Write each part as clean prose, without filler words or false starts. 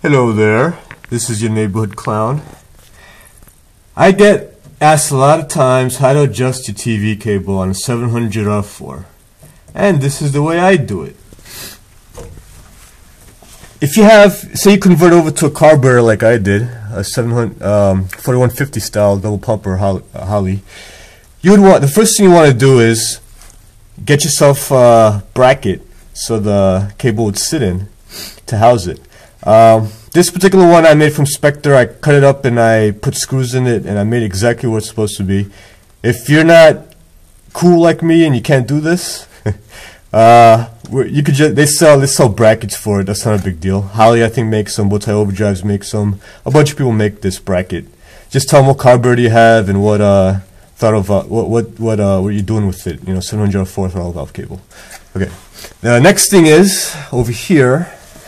Hello there, this is your neighborhood clown. I get asked a lot of times how to adjust your TV cable on a 700R4, and this is the way I do it. If you have, say you convert over to a carburetor like I did, a 4150 style double pumper Holley, you would want, the first thing you want to do is get yourself a bracket so the cable would sit in to house it. This particular one I made from Spectre. I cut it up and I put screws in it and I made exactly what it's supposed to be. If you're not cool like me and you can't do this, you could just, they sell brackets for it. That's not a big deal. Holley I think makes some, Bowtie Overdrives makes some. A bunch of people make this bracket. Just tell them what carburetor you have and what what you're doing with it. You know, 704 throttle valve cable. Okay. The next thing is over here.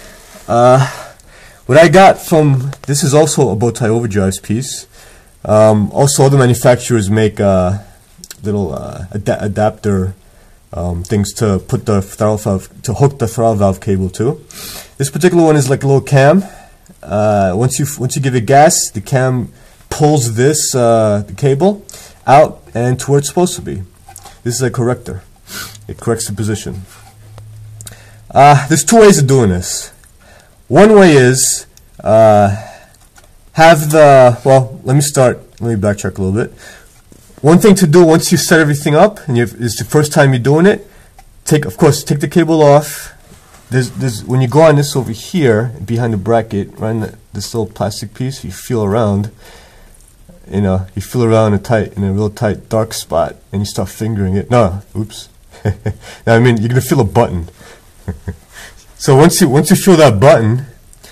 What I got from, this is also a Bowtie Overdrives piece. Also other manufacturers make little adapter things to put the throttle valve, to hook the throttle valve cable to. This particular one is like a little cam. Once you give it gas, the cam pulls this the cable out and to where it's supposed to be. This is a corrector. It corrects the position. There's two ways of doing this. One way is have the, well, let me backtrack a little bit. One thing to do once you set everything up and it's the first time you're doing it, of course take the cable off. When you go on this over here behind the bracket, right in this little plastic piece, you feel around. You know, you feel around in a real tight dark spot and you start fingering it. No, oops. Now, I mean, you're gonna feel a button. So once you feel that button,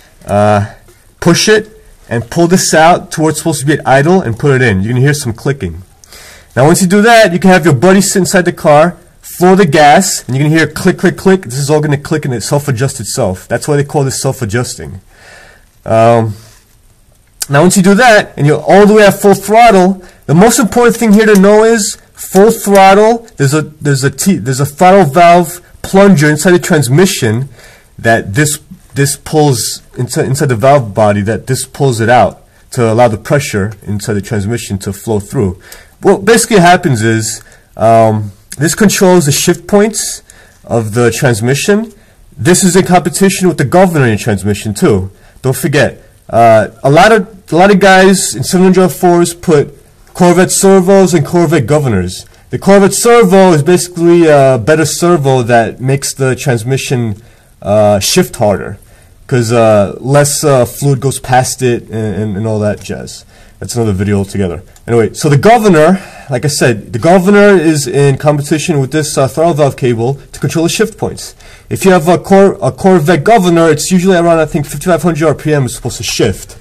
push it and pull this out to where it's supposed to be at idle and put it in. You're going to hear some clicking. Now once you do that, you can have your buddy sit inside the car, floor the gas, and you're going to hear click, click, click. This is all going to click and it self-adjust itself. That's why they call this self-adjusting. Now once you do that, and you're all the way at full throttle, the most important thing here to know is full throttle, there's a throttle valve plunger inside the transmission that this pulls inside the valve body, that this pulls it out to allow the pressure inside the transmission to flow through. What basically happens is this controls the shift points of the transmission. This is in competition with the governor in the transmission too. Don't forget, a lot of guys in 704s put Corvette servos and Corvette governors. The Corvette servo is basically a better servo that makes the transmission shift harder because less fluid goes past it and all that jazz. That's another video altogether. Anyway, so the governor, like I said, the governor is in competition with this throttle valve cable to control the shift points. If you have a Corvette governor, it's usually around, I think, 5500 RPM is supposed to shift.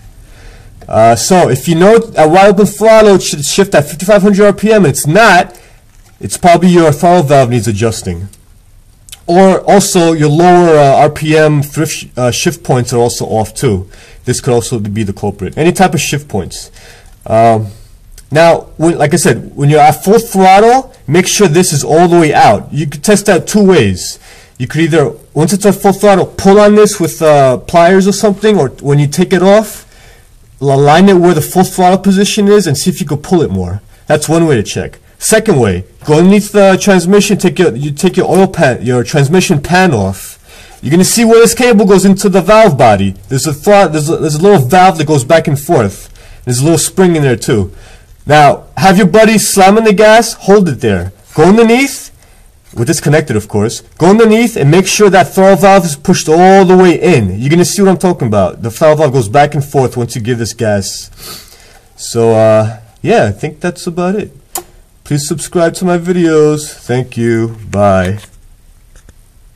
So if you know at wide open throttle it should shift at 5500 RPM and it's not, it's probably your throttle valve needs adjusting. Or also your lower RPM shift points are also off too. This could also be the culprit. Any type of shift points. Now, like I said, when you're at full throttle, make sure this is all the way out. You could test that two ways. You could either, once it's at full throttle, pull on this with pliers or something, or when you take it off, align it where the full throttle position is and see if you could pull it more. That's one way to check. Second way, go underneath the transmission, you take your oil pan, your transmission pan off. You're gonna see where this cable goes into the valve body. There's a little valve that goes back and forth. There's a little spring in there too. Now, have your buddy slam on the gas, hold it there. Go underneath, with this connected of course, go underneath and make sure that throttle valve is pushed all the way in. You're gonna see what I'm talking about. The throttle valve goes back and forth once you give this gas. So, yeah, I think that's about it. Please subscribe to my videos. Thank you. Bye.